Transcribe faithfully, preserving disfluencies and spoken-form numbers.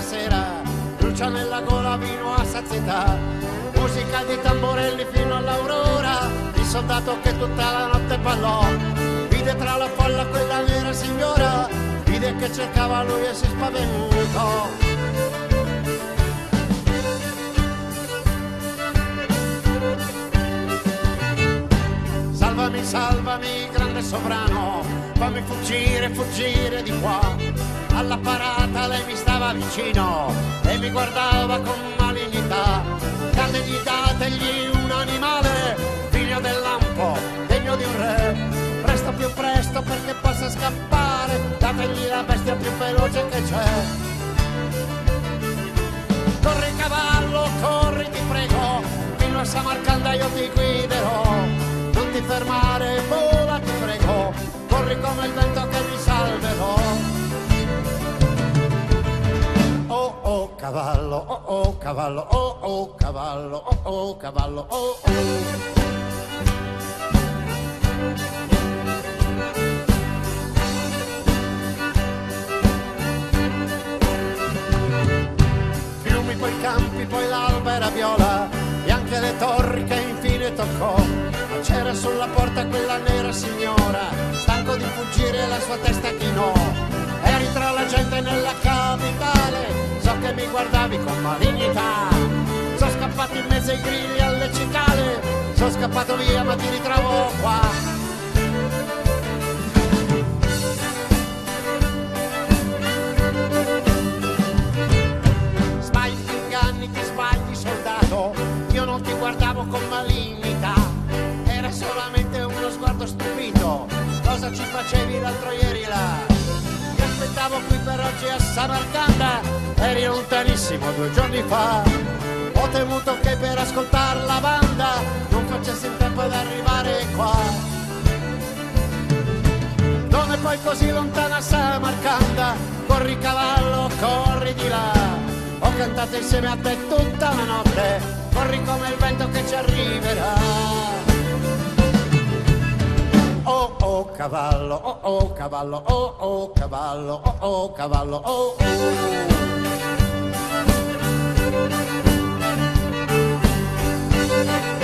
sera, brucia nella gola vino a sazietà, musica di tamborelli fino all'aurora, il soldato che tutta la notte ballò, vide tra la folla quella nera signora, vide che cercava lui e si spaventò. Salvami, salvami, grande sovrano, fammi fuggire, fuggire di qua. Alla parata lei mi stava vicino e mi guardava con malignità. Dategli, dategli un animale, figlio del lampo, degno di un re. Presto, più presto perché possa scappare, dategli la bestia più veloce che c'è. Corri cavallo, corri ti prego, fino a Samarcanda io ti guiderò. Non ti fermare, vola ti prego, corri come il vento che mi salverò. Oh oh cavallo, oh oh cavallo, oh oh cavallo, oh oh cavallo, oh oh. Fiumi, poi campi, poi l'alba era viola e anche le torri che infine toccò. Ma c'era sulla porta quella nera signora, stanco di fuggire la sua testa chinò. Eri tra la gente nella capitale, so che mi guardavi con malignità. Sono scappato in mezzo ai grilli alle cicale, sono scappato via ma ti ritrovo qua. Sbagli, ti inganni, ti sbagli soldato, io non ti guardavo con malignità. Era solamente uno sguardo stupito, cosa ci facevi l'altro ieri là? Ti aspettavo qui per oggi a Samarcanda, eri lontanissimo due giorni fa. Ho temuto che per ascoltare la banda non facessi in tempo ad arrivare qua. Non è poi così lontana Samarcanda, corri cavallo, corri di là. Ho cantato insieme a te tutta la notte, corri come il vento che ci arriverà. Oh oh cavallo, oh oh cavallo, oh oh cavallo, oh oh cavallo, oh oh.